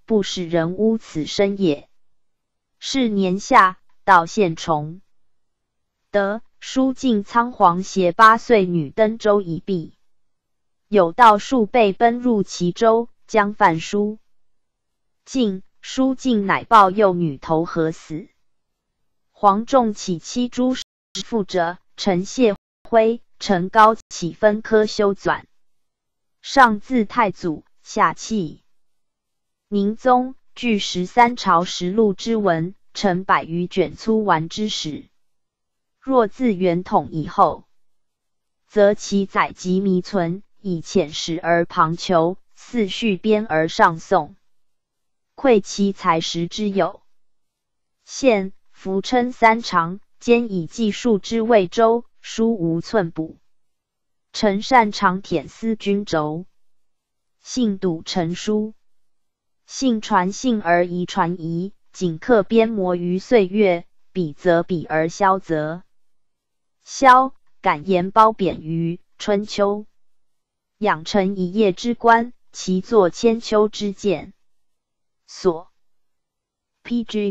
不使人污此身也。是年夏，到县崇德，书尽仓皇携8岁女登舟以避。有道数倍奔入其舟，将犯书尽，书尽乃报幼女投河死。黄仲起7诸父者，陈谢辉、陈高起分科修纂。上自太祖，下弃宁宗，据13朝实录之文，成100余卷粗完之史。若自元统以后，则其载籍弥存，以浅史而旁求，似续编而上颂，窥其才识之有限，弗称3长，兼以记述之魏州，书无寸补。臣擅长舔丝君轴，信笃成书，信传信而遗传遗，仅刻编磨于岁月，比则比而消则消，敢言褒贬于春秋，养成一叶之观，其作千秋之鉴。所 PG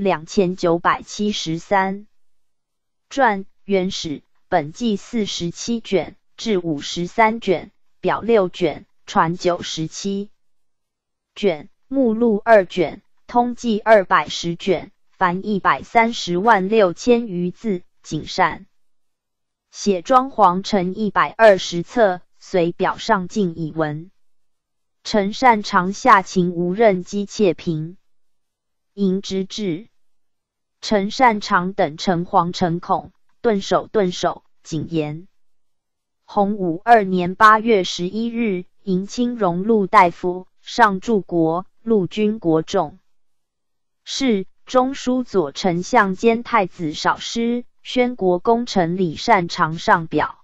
2973传原始本纪47卷，至53卷，表6卷，传97卷，目录2卷，通记210卷，凡130万6千余字，谨善写装潢成120册，随表上尽以文。臣擅长下情无任机切评，迎之至。臣擅长等诚惶诚恐，顿首，谨言。洪武2年8月11日，迎清荣禄大夫，上柱国，陆军国仲。是中书左丞相兼太子少师，宣国功臣李善长上表。